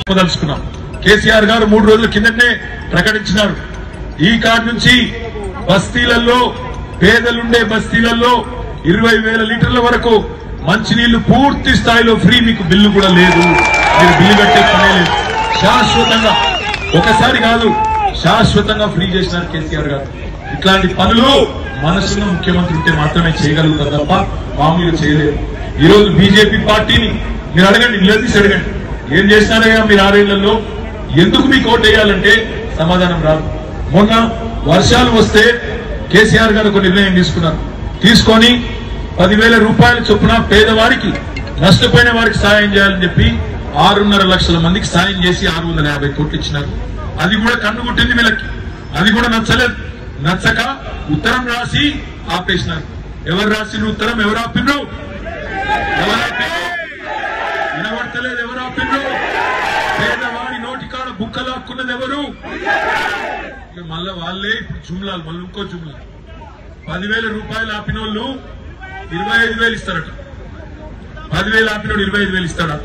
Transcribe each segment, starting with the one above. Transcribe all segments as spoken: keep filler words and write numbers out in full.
దలుచుకున్నాం. కేసీఆర్ గారు మూడు రోజుల కిందనే ప్రకటించినారు. ఈ కార్డు నుంచి బస్తీలలో పేదలుండే బస్తీలలో ఇరవై వేల లీటర్ల వరకు మంచినీళ్లు పూర్తి స్థాయిలో ఫ్రీ, మీకు బిల్లు కూడా లేదు, మీరు బిల్లు కట్టే పనే లేదు. శాశ్వతంగా ఒకసారి కాదు శాశ్వతంగా ఫ్రీ చేసినారు కేసీఆర్ గారు. ఇట్లాంటి పనులు మనసున్న ముఖ్యమంత్రి ఉంటే మాత్రమే చేయగలుగుతారు తప్ప మామూలుగా చేయలేరు. ఈ రోజు బీజేపీ పార్టీని మీరు అడగండి, నిలదీసి అడగండి, ఏం చేసినారయ్యా మీరు ఆరేళ్లలో, ఎందుకు మీకు ఓటు వేయాలంటే సమాధానం రాదు. మొన్న వర్షాలు వస్తే కేసీఆర్ గారు ఒక నిర్ణయం తీసుకున్నారు. తీసుకొని పదివేల రూపాయల చొప్పున పేదవారికి, నష్టపోయిన వారికి సాయం చేయాలని చెప్పి ఆరున్నర లక్షల మందికి సాయం చేసి ఆరు వందల యాభై కోట్లు ఇచ్చినారు. అది కూడా కన్ను కొట్టింది వీళ్ళకి, అది కూడా నచ్చలేదు. నచ్చక ఉత్తరం రాసి ఆపేసినారు. ఎవరు రాసిన ఉత్తరం, ఎవరు ఆపినరు, ఎవరు ఆపినరు వినబడతలేదు, ఎవరు ఆపినరు, పేదవాడి నోటికాడ బుక్కలాక్కున్నది ఎవరు? మళ్ళా వాళ్ళే ఇప్పుడు జుమ్లాలు, మళ్ళీ ఇంకో జుమ్లా. పదివేల రూపాయలు ఆపినోళ్ళు ఇరవై ఐదు వేలు ఇస్తారట, పదివేలు ఆపినోడు ఇరవై ఐదు వేలు ఇస్తాడా?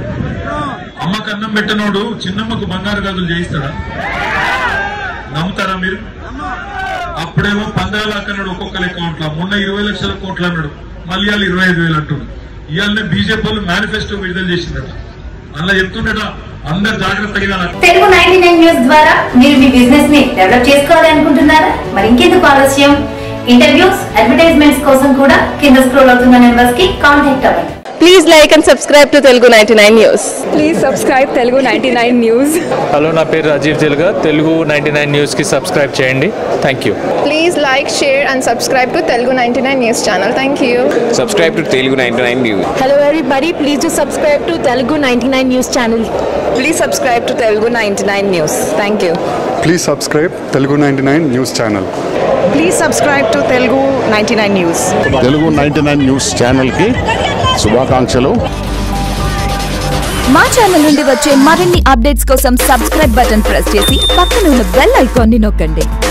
అమ్మకు అన్నం పెట్టనోడు చిన్నమ్మకు బంగారు గదులు చేయిస్తాడా? నమ్ముతారా మీరు? అప్పుడేమో పంద్రాలు అక్కన్నాడు ఒక్కొక్కరు అకౌంట్ లో, మొన్న ఇరవై లక్షల కోట్లు అన్నాడు, మళ్ళీ వాళ్ళు ఇరవై ఐదు వేలు అంటున్నాడు. ఇవాళ బీజేపీ వాళ్ళు మేనిఫెస్టో విడుదల చేసిందట, అలా చెప్తుండట అందరు జాగ్రత్తగా. తెలుగు నైన్టీ నైన్ న్యూస్ ద్వారా మీరు మీ బిజినెస్ ని డెవలప్ చేసుకోవాలి అనుకుంటున్నారా? మరి ఇంకెందుకు ఆలస్యం, ఇంటర్వ్యూస్, అడ్వర్టైజ్మెంట్స్ కోసం కూడా కింద స్క్రోల్ అవుతున్న నెంబర్స్ కి కాంటాక్ట్ అవ్వండి. Please like and subscribe to Telugu ninety nine News. Please subscribe Telugu ninety nine News. Hello, na peru Rajiv Telga, Telugu ninety nine News ki subscribe cheyandi. Thank you. Please like, share and subscribe to Telugu ninety nine News channel. Thank you. Subscribe to Telugu ninety nine News. Hello everybody, please do subscribe to Telugu ninety nine News channel. Please subscribe to Telugu ninety nine News. Thank you. Please subscribe Telugu ninety nine News channel. Please subscribe to Telugu ninety nine News. Telugu ninety nine News channel ki శుభాకాంక్షలు. మా channel నుండి వచ్చే మరిన్ని updates కోసం subscribe button press చేసి పక్కన ఉన్న bell icon ని నొక్కండి.